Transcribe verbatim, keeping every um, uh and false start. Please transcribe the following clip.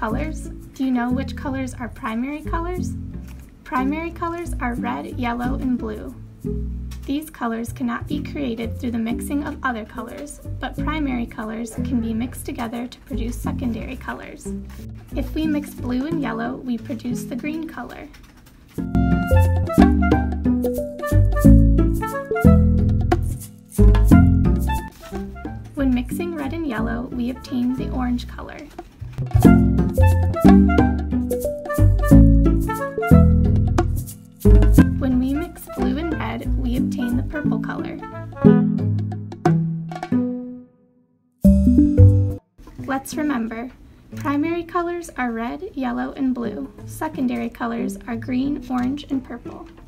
colors, do you know which colors are primary colors? Primary colors are red, yellow, and blue. These colors cannot be created through the mixing of other colors, but primary colors can be mixed together to produce secondary colors. If we mix blue and yellow, we produce the green color. When mixing red and yellow, we obtain the orange color. When we mix blue and red, we obtain the purple color. Let's remember, primary colors are red, yellow, and blue. Secondary colors are green, orange, and purple.